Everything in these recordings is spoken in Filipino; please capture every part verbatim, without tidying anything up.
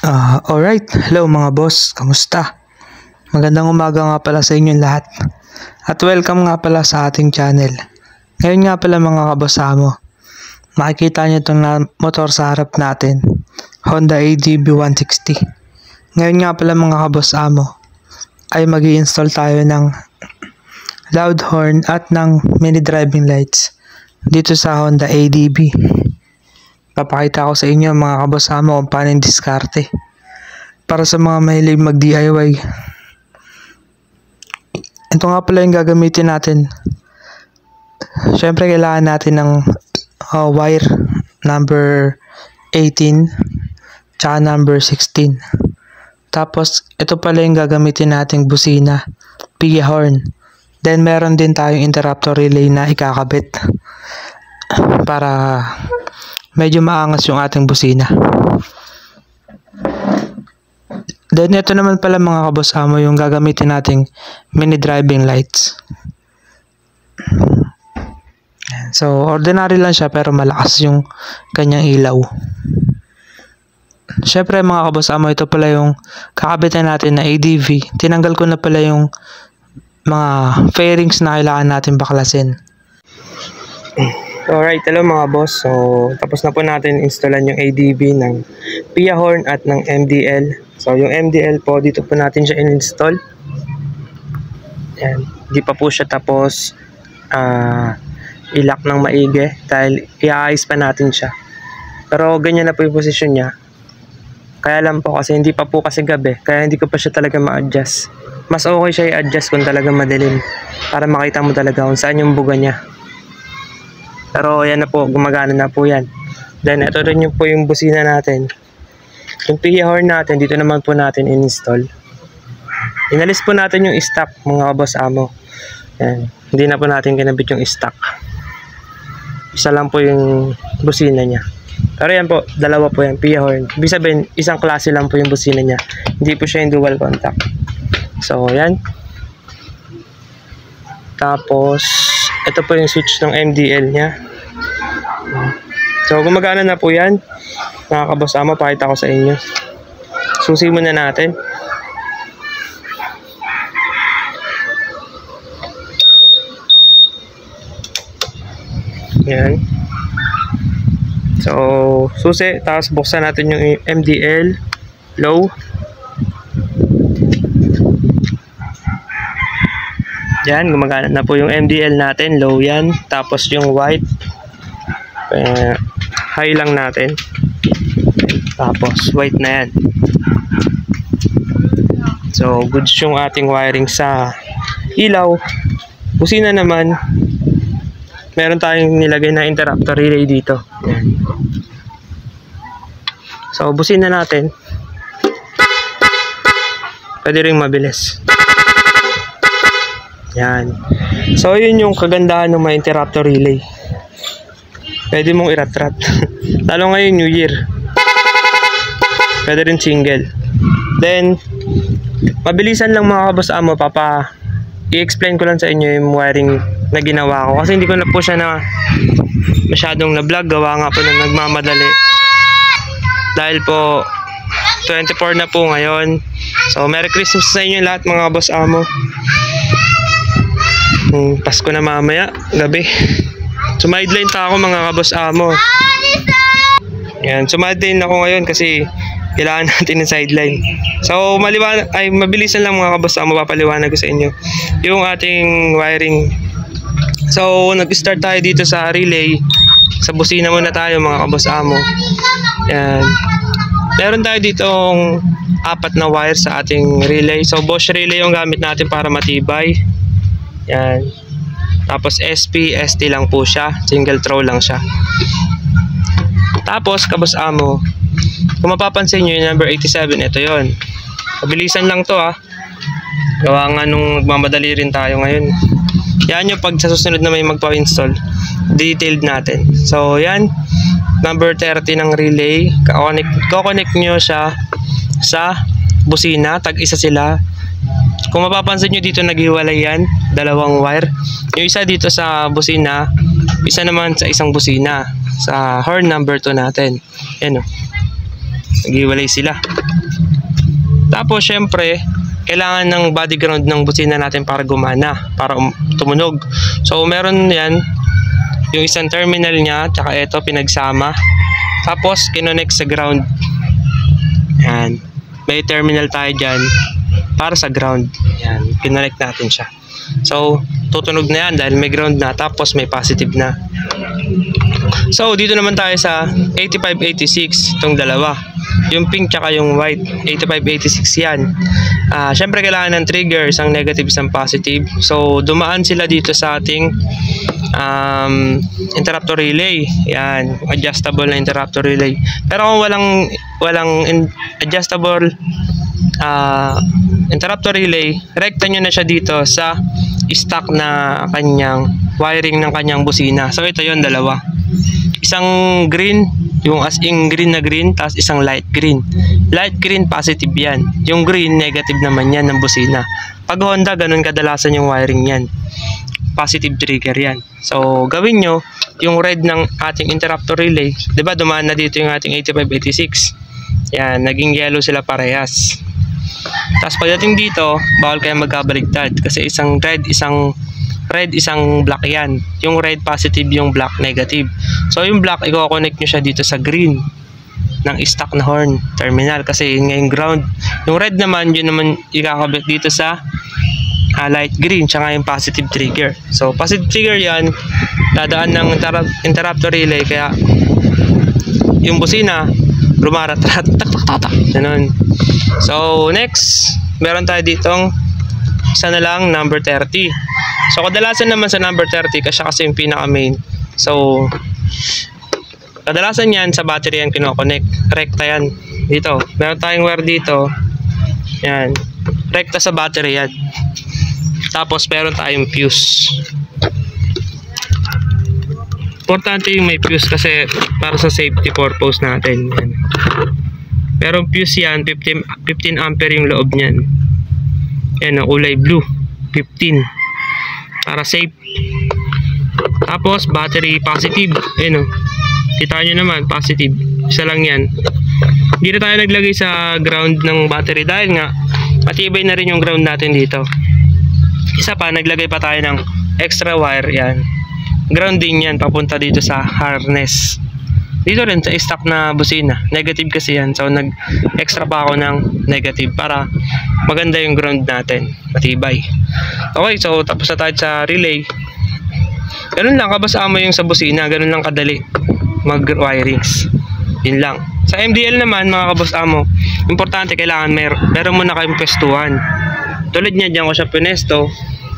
Ah, alright. Hello mga boss, kamusta? Magandang umaga nga pala sa inyong lahat. At welcome nga pala sa ating channel. Ngayon nga pala mga kabosamo, makikita nyo itong na motor sa harap natin, Honda A D B one sixty. Ngayon nga pala mga kabosamo, ay mag-i-install tayo ng loud horn at ng mini driving lights dito sa Honda A D B. Papakita ko sa inyo mga kabosamo kung paano yung diskarte para sa mga mahilig mag D I Y. Ito nga pala yung gagamitin natin. Syempre kailangan natin ng uh, wire number eighteen tsaka number sixteen. Tapos ito pala yung gagamitin nating busina, P I A horn. Then meron din tayong interrupter relay na ikakabit para medyo maangas yung ating busina. Then ito naman pala mga kabosamo yung gagamitin nating mini driving lights. So ordinary lang siya pero malakas yung kanyang ilaw. Syempre mga kabosamo, ito pala yung kakabitan natin na A D V. Tinanggal ko na pala yung mga fairings na kailangan natin baklasin. Alright, hello mga boss. So, tapos na po natin installan yung A D B ng P I A horn at ng M D L. So, yung M D L po, dito po natin siya in-install. Yan. Di pa po siya tapos uh, i-lock ng maigi dahil i-ayos pa natin siya. Pero ganyan na po yung position niya. Kaya lang po kasi hindi pa po kasi gabi, kaya hindi ko pa siya talaga ma-adjust. Mas okay siya i-adjust kung talaga madilim para makita mo talaga kung saan yung buga niya. Pero yan na po, gumagana na po yan. Then ito rin yung po yung busina natin. Yung P I A horn natin, dito naman po natin in-install. Inalis po natin yung stock mga boss amo. Yan. Hindi na po natin kinabit yung stock. Isa lang po yung busina niya. Pero yan po, dalawa po yan, P I A horn. Ibig sabihin, isang klase lang po yung busina niya. Hindi po siya yung dual contact. So yan. Tapos ito po yung switch ng M D L niya. So gumagana na po yan. Mga kabosama, pakita ko sa inyo. Susi muna natin. Yan. So susi, tapos buksan natin yung M D L low. Yan, gumagana na po yung M D L natin, low yan. Tapos yung white, uh, high lang natin. Tapos white na yan. So, goods yung ating wiring sa ilaw. Busina naman, meron tayong nilagay na interrupter relay dito. Yan. So, busina natin. Pwede rin mabilis. Yan. So, yun yung kagandahan ng mga interrupter relay. Pwede mong irat-rat. Lalo ngayon, New Year. Pwede rin single. Then, mabilisan lang mga kabos amo, papa. I-explain ko lang sa inyo yung wiring na ginawa ko. Kasi hindi ko na po siya na masyadong na-vlog. Gawa nga po na nagmamadali. Dahil po, twenty-four na po ngayon. So, Merry Christmas sa inyo lahat mga kabos amo. Hmm, Pasko na mamaya, gabi. Sumideline pa ako mga kabos amo. Yan, sumideline ako ngayon kasi kailangan natin ng sideline. So, maliwanag, ay mabilisan lang mga kabos amo, papaliwanag ko sa inyo yung ating wiring. So, nag-start tayo dito sa relay. Sa busina muna tayo mga kabos amo. Yan. Meron tayo ditong apat na wire sa ating relay. So, Bosch relay yung gamit natin para matibay. Yan. Tapos S P, S T lang po siya. Single throw lang siya. Tapos, kabos amo, kung mapapansin nyo yung number eighty-seven, ito yon. Pabilisan lang to ah. Gawa nga nung magmamadali rin tayo ngayon. Yan yung pag sa susunod na may magpa-install, detailed natin. So, yan. Number thirty ng relay. Ko-connect nyo siya sa busina. Tag-isa sila. Kung mapapansin nyo dito naghiwalay yan, dalawang wire. Yung isa dito sa busina, isa naman sa isang busina, sa horn number two natin. Yan o, naghiwalay sila. Tapos syempre, kailangan ng body ground ng busina natin para gumana, para um, tumunog. So meron yan, yung isang terminal niya, tsaka ito pinagsama. Tapos kinonect sa ground. Yan. May terminal tayo dyan para sa ground. Yan. Kinonect natin siya. So tutunog na yan dahil may ground na, tapos may positive na. So dito naman tayo sa eighty-five eighty-six, itong dalawa. Yung pink tsaka yung white, eighty-five eighty-six yan. Uh, Siyempre kailangan ng trigger, isang negative, isang positive. So dumaan sila dito sa ating um, interrupter relay. Yan, adjustable na interrupter relay. Pero kung walang, walang in, adjustable uh, interrupter relay, rekta nyo na siya dito sa stock na kanyang wiring ng kanyang busina. So ito yon, dalawa. Isang green, yung as in green na green, tapos isang light green. Light green, positive yan. Yung green, negative naman yan ng busina. Pag Honda, ganun kadalasan yung wiring yan. Positive trigger yan. So, gawin nyo, yung red ng ating interrupter relay, di ba dumaan na dito yung ating eighty-five eighty-six. Yan, naging yellow sila parehas. Tapos pagdating dito, bawal kayo magkabaligtad kasi isang red, isang red, isang black yan. Yung red positive, yung black negative. So yung black, i-connect nyo siya dito sa green ng stock na horn terminal kasi yun nga yung ground. Yung red naman, yun naman ikakabit dito sa uh, light green, tsaka yung positive trigger. So positive trigger yan, dadaan ng interrupt, interrupter relay, kaya yung busina rumarat-rat, tak-tak-tak-tak, ganun. So next, meron tayo ditong isa na lang, number thirty. So kadalasan naman sa number thirty, kasi kasi yung pinaka main. So kadalasan yan sa battery yan kino-connect. Rekta yan dito. Meron tayong wire dito. Yan. Rekta sa battery yan. Tapos meron tayong fuse. Importante yung may fuse kasi para sa safety purpose natin. Yan. Pero fuse yan, fifteen, fifteen ampere yung loob niyan. Yan, ang kulay blue. fifteen. Para safe. Tapos battery positive. Ayun o. Kita nyo naman, positive. Isa lang yan. Hindi na tayo naglagay sa ground ng battery dahil nga matibay na rin yung ground natin dito. Isa pa, naglagay pa tayo ng extra wire. Yan. Ground din yan, papunta dito sa harness. Dito rin sa stock na busina. Negative kasi yan. So nag-extra pa ako ng negative para maganda yung ground natin. Matibay. Okay, so tapos na tayo sa relay. Ganun lang, kabasama yung sa busina. Ganun lang kadali mag-wirings. Yun lang. Sa M D L naman, mga kabasamo, importante kailangan mer meron muna kayong pwestuhan. Tulad niya, dyan ko siya pinesto.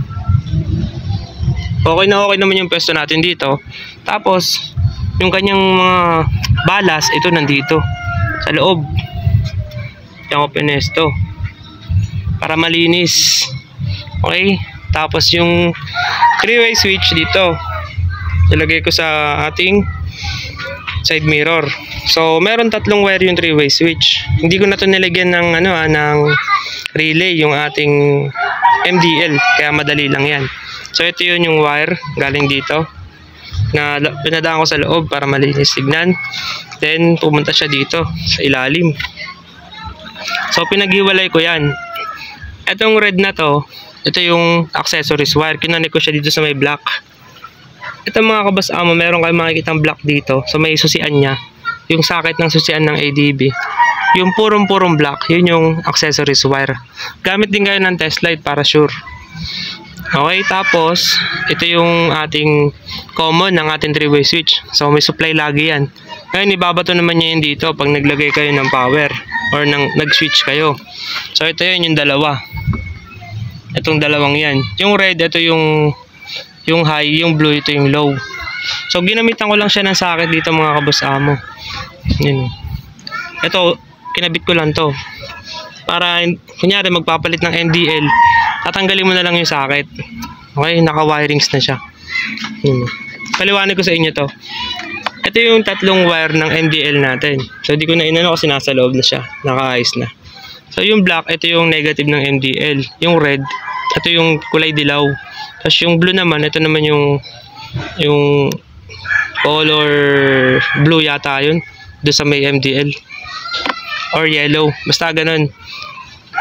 Okay na okay naman yung pwesto natin dito. Tapos yung kanyang mga balas, ito nandito sa loob. Diyan ko pinesto para malinis. Okay. Tapos yung three-way switch dito, ilagay ko sa ating side mirror. So meron tatlong wire yung three-way switch. Hindi ko na to nilagyan ng ano ah, ng relay yung ating M D L, kaya madali lang yan. So ito yun yung wire galing dito na pinadaan ko sa loob para malinis tignan. Then pumunta siya dito sa ilalim. So pinaghiwalay ko yan. Itong red na to, ito yung accessories wire. Kinonek ko siya dito sa may black. Ito mga kabasama, meron kayong makikitang black dito. So may susian niya. Yung socket ng susian ng A D B. Yung purong-purong black, yun yung accessories wire. Gamit din kayo ng test light para sure. Okay, tapos ito yung ating common ng ating three-way switch. So may supply lagi yan. Ngayon ibabato naman niya yun dito pag naglagay kayo ng power or nang nag-switch kayo. So ito yun yung dalawa. Itong dalawang yan. Yung red, ito yung yung high, yung blue, ito yung low. So ginamitan ko lang siya ng socket dito mga kabusamo. Yun. Ito, kinabit ko lang to. Para kunyari magpapalit ng M D L, tatanggalin mo na lang yung socket. Okay, naka-wirings na siya. Yun. Paliwanag ko sa inyo to. Ito yung tatlong wire ng M D L natin. So di ko na inano kasi nasa loob na siya. Naka-ayos na. So yung black, ito yung negative ng M D L. Yung red, ito yung kulay dilaw. Tapos yung blue naman, ito naman yung yung color blue yata yun. Doon sa may M D L. Or yellow. Basta ganun.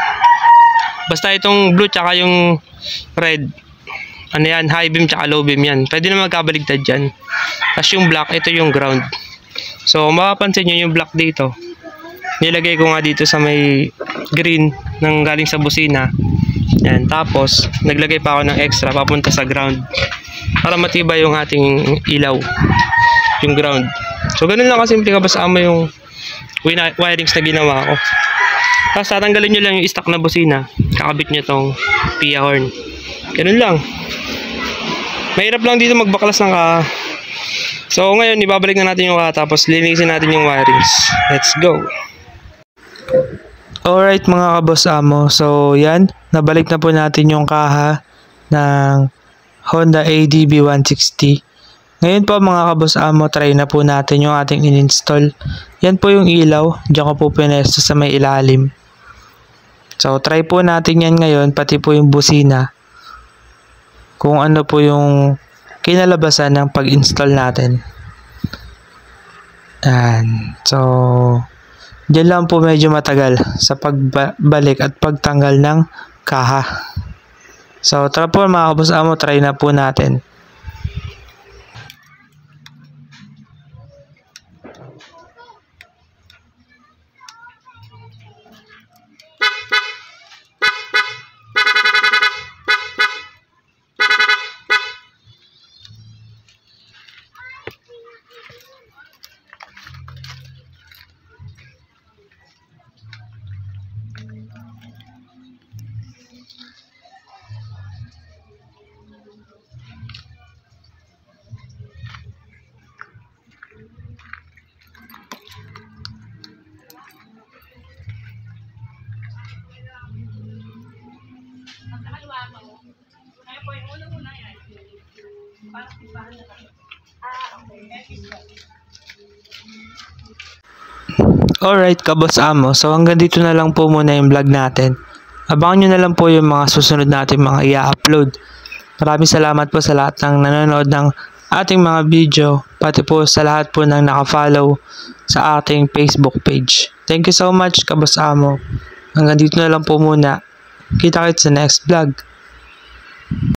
Basta itong blue tsaka yung red, ano yan, high beam tsaka low beam yan. Pwede na magkabaligtad dyan. Tapos yung black, ito yung ground. So mapapansin nyo yung black dito, nilagay ko nga dito sa may green ng galing sa busina. Yan. Tapos naglagay pa ako ng extra papunta sa ground para matibay yung ating ilaw, yung ground. So ganun lang kasimple kabos-amo yung wirings na ginawa ko. Tapos tatanggalin nyo lang yung stock na busina, kakabit nyo tong P I A horn. Ganun lang. Mahirap lang dito magbaklas ng ka. So ngayon ibabalik na natin yung ka, tapos linisin natin yung wirings. Let's go. Alright mga kabos-amo, so yan, nabalik na po natin yung kaha ng Honda A D B one sixty. Ngayon po mga kabos-amo, try na po natin yung ating in-install. Yan po yung ilaw, diyan ko po pinesto sa may ilalim. So try po natin yan ngayon, pati po yung busina, kung ano po yung kinalabasan ng pag-install natin. Yan. So diyan lang po medyo matagal sa pagbalik at pagtanggal ng kaha. So tara po mga kabos-amo, try na po natin. Alright kabos-amo, so hanggang dito na lang po muna yung vlog natin. Abangan nyo na lang po yung mga susunod natin mga i-upload. Maraming salamat po sa lahat ng nanonood ng ating mga video, pati po sa lahat po ng nakafollow sa ating Facebook page. Thank you so much kabos-amo. Hanggang dito na lang po muna. Kita-kits sa next vlog.